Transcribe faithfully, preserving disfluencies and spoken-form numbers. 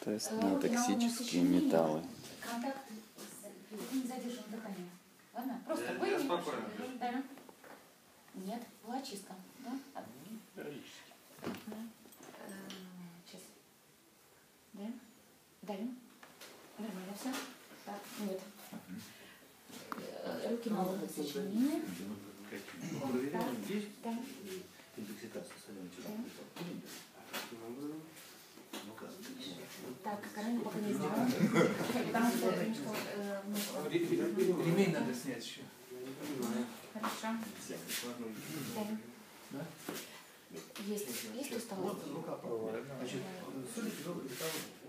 Тест на токсические металлы. Контакт с незадержанным дыханием. Ладно? Просто вы. Да. Нет, была чистка. Да? Сейчас. Да? Даем. Нормально все? Так, нет. Руки малого сочинения. Проверяем, есть Да. интоксикация соленой. Так, колено пока не сделано. Потому что немножко... Ремень надо снять еще. Хорошо. Да. Есть. Есть усталость? Рука правая. Значит, судите,